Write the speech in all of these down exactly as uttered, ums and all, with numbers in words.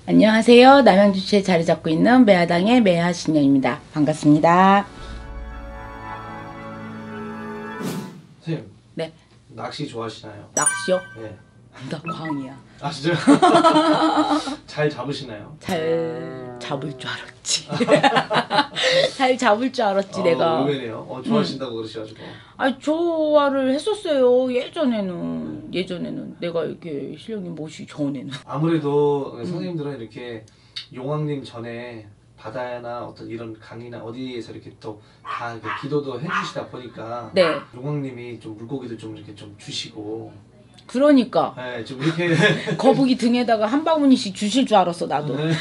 안녕하세요. 남양주시에 자리 잡고 있는 매화당의 매화신녀입니다. 반갑습니다. 선생님, 네. 낚시 좋아하시나요? 낚시요? 네. 나 광이야. 아 진짜요? 잘 잡으시나요? 잘 잡을 줄 알았지. 잘 잡을 줄 알았지 아, 내가. 의외네요. 어, 좋아하신다고 음. 그러셔가지고. 아 좋아를 했었어요. 예전에는 예전에는 내가 이렇게 실력님 모시기 전에는. 아무래도 음. 선생님들은 이렇게 용왕님 전에 바다나 어떤 이런 강이나 어디에서 이렇게 또 다 기도도 해주시다 보니까 네. 용왕님이 좀 물고기도 좀 이렇게 좀 주시고. 그러니까. 네, 좀 이렇게 거북이 등에다가 한 바구니씩 주실 줄 알았어 나도. 네.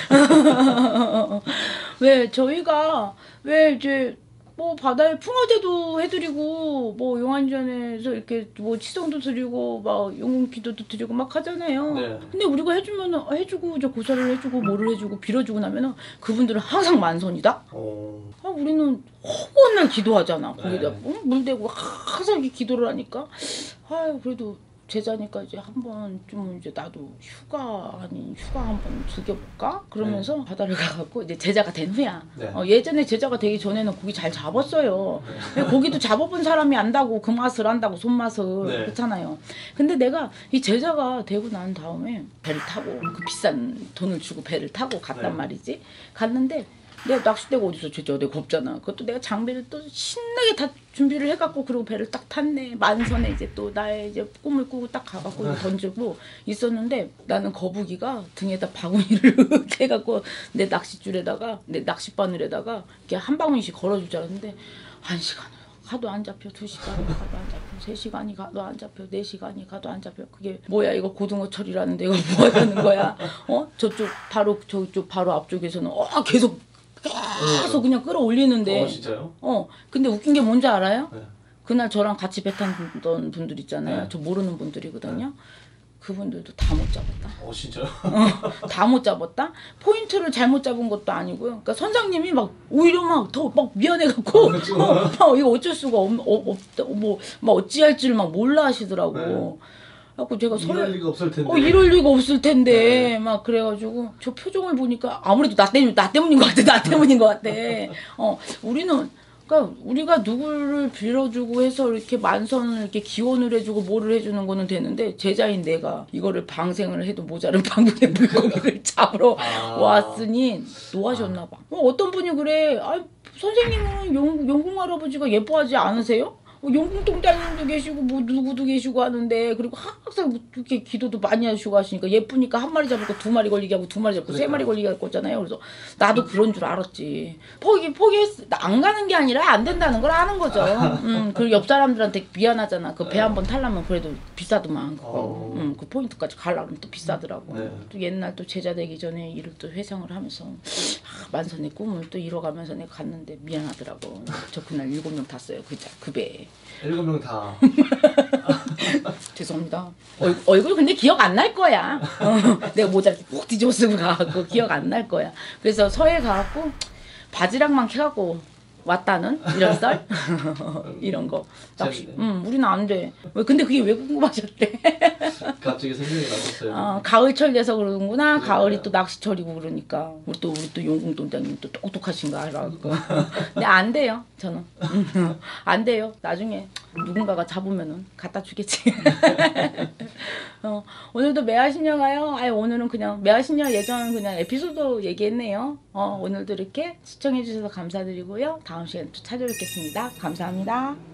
왜 저희가 왜 이제 뭐 바다에 풍어제도 해드리고 뭐 용안전에서 이렇게 뭐 치성도 드리고 막 용기도도 드리고 막 하잖아요. 네. 근데 우리가 해주면은 해주고 이제 고사를 해주고 뭐를 해주고 빌어주고 나면은 그분들은 항상 만선이다. 오. 아, 우리는 허구한 기도하잖아. 거기다 네. 물 대고 항상 기도를 하니까 아 그래도. 제자니까 이제 한번 좀 이제 나도 휴가 아닌 휴가 한번 즐겨볼까? 그러면서 네. 바다를 가갖고 이제 제자가 된 후야. 네. 어, 예전에 제자가 되기 전에는 고기 잘 잡았어요. 네. 고기도 잡아본 사람이 안다고 그 맛을 안다고 손맛을 네. 그렇잖아요. 근데 내가 이 제자가 되고 난 다음에 배를 타고 그 비싼 돈을 주고 배를 타고 갔단 네. 말이지. 갔는데 내가 낚싯대가 어디서 제자 내가 없잖아. 그것도 내가 장비를 또 신나게 다 준비를 해갖고 그리고 배를 딱 탔네. 만선에 이제 또 나의 이제 꿈을 꾸고 딱 가갖고 던지고 있었는데 나는 거북이가 등에다 바구니를 해갖고 내 낚싯줄에다가 내 낚싯바늘에다가 이렇게 한 바구니씩 걸어줄 줄 알았는데 한 시간을 가도 안 잡혀, 두 시간이 가도 안 잡혀, 세 시간이 가도 안 잡혀, 네 시간이 가도 안 잡혀. 그게 뭐야 이거 고등어철이라는데 이거 뭐 하는 거야? 어 저쪽 바로 저쪽 바로 앞쪽에서는 어 계속 계속 그냥 끌어올리는데. 어 진짜요? 어 근데 웃긴 게 뭔지 알아요? 네. 그날 저랑 같이 배 탔던 분들 있잖아요. 네. 저 모르는 분들이거든요. 네. 그분들도 다 못 잡았다. 어 진짜요? 어, 다 못 잡았다. 포인트를 잘못 잡은 것도 아니고요. 그러니까 선장님이 막 오히려 막 더 막 미안해갖고 어, 그렇죠. 어, 막 이거 어쩔 수가 없, 어, 없다. 뭐막 어찌할 줄 막 몰라 하시더라고. 네. 그래갖고 제가 이럴 서로, 리가 없을 텐데. 어 이럴 리가 없을 텐데 네. 막 그래가지고 저 표정을 보니까 아무래도 나 때문 나 때문인 것 같아. 나 때문인 것 같아. 어 우리는 그러니까 우리가 누구를 빌어주고 해서 이렇게 만선을 이렇게 기원을 해주고 뭐를 해주는 거는 되는데 제자인 내가 이거를 방생을 해도 모자른 방문의 물고기를 잡으러 아. 왔으니 노하셨나 봐. 어, 어떤 분이 그래. 아 선생님은 용, 용궁 할아버지가 예뻐하지 않으세요? 용궁동자님도 계시고 뭐 누구도 계시고 하는데 그리고 항상 이렇게 기도도 많이 하시고 하시니까 예쁘니까 한 마리 잡을 거 두 마리 걸리게 하고 두 마리 잡고 그러니까. 세 마리 걸리게 할 거잖아요. 그래서 나도 그런 줄 알았지. 포기 포기했 안 가는 게 아니라 안 된다는 걸 아는 거죠. 음 그리고 옆 사람들한테 미안하잖아. 그 배 한 번 타려면 그래도 비싸더만 그거. 어. 음, 그 포인트까지 가려면 또 비싸더라고. 네. 또 옛날 또 제자 되기 전에 일을 또 회상을 하면서 아, 만선의 꿈을 또 이뤄가면서 내가 갔는데 미안하더라고. 저 그날 일곱 명 탔어요. 그, 그 배에. 일곱 명 다. 죄송합니다. 얼, 얼굴 근데 기억 안 날 거야. 어, 내가 모자 꼭 뒤집어 쓰고 가갖고 기억 안 날 거야. 그래서 서해 가갖고 바지락만 캐갖고 왔다는 이런 썰 이런 거. 낚시. 응, 우리는 안 돼. 왜 근데 그게 왜 궁금하셨대? 갑자기 생각이 나셨어요. 어, 가을철 돼서 그러는구나. 네. 가을이 또 낚시철이고 그러니까 우리 또 우리 또 용궁동장님 또 똑똑하신 거 알아갖고. 근데 안 돼요. 저는 안 돼요. 나중에 누군가가 잡으면은 갖다 주겠지. 어, 오늘도 매화신녀가요. 아예 오늘은 그냥 매화신녀 예전 그냥 에피소드 얘기했네요. 어, 오늘도 이렇게 시청해 주셔서 감사드리고요. 다음 시간에 또 찾아뵙겠습니다. 감사합니다.